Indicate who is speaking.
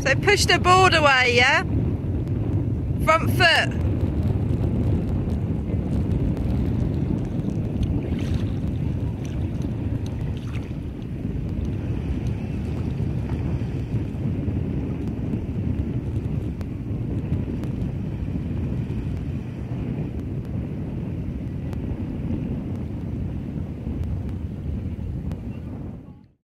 Speaker 1: So push the board away, yeah? Front foot.